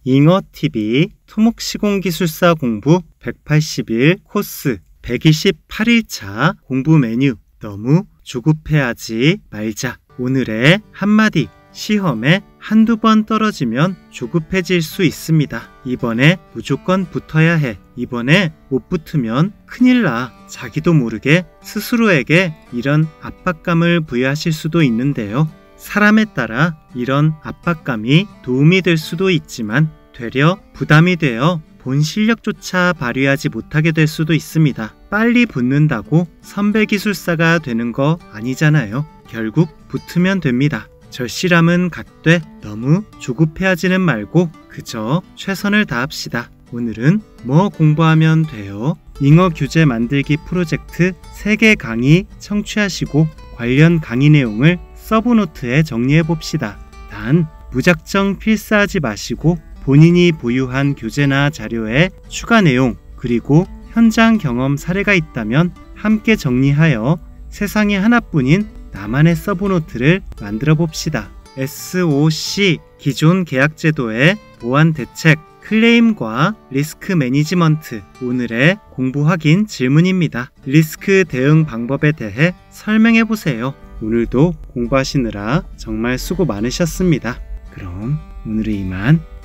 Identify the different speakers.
Speaker 1: 잉어TV 토목시공기술사 공부 180일 코스 128일차 공부 메뉴 너무 조급해하지 말자. 오늘의 한마디. 시험에 한두 번 떨어지면 조급해질 수 있습니다. 이번에 무조건 붙어야 해. 이번에 못 붙으면 큰일 나. 자기도 모르게 스스로에게 이런 압박감을 부여하실 수도 있는데요. 사람에 따라 이런 압박감이 도움이 될 수도 있지만 되려 부담이 되어 본 실력조차 발휘하지 못하게 될 수도 있습니다. 빨리 붙는다고 선배 기술사가 되는 거 아니잖아요. 결국 붙으면 됩니다. 절실함은 갖되 너무 조급해하지는 말고 그저 최선을 다합시다. 오늘은 뭐 공부하면 돼요? 잉어 교재 만들기 프로젝트 3개 강의 청취하시고 관련 강의 내용을 서브노트에 정리해 봅시다. 단 무작정 필사하지 마시고 본인이 보유한 교재나 자료에 추가 내용 그리고 현장 경험 사례가 있다면 함께 정리하여 세상에 하나뿐인 나만의 서브노트를 만들어 봅시다. SOC 기존 계약제도의 보완 대책 클레임과 리스크 매니지먼트 오늘의 공부 확인 질문입니다. 리스크 대응 방법에 대해 설명해 보세요. 오늘도 공부하시느라 정말 수고 많으셨습니다. 그럼 오늘은 이만.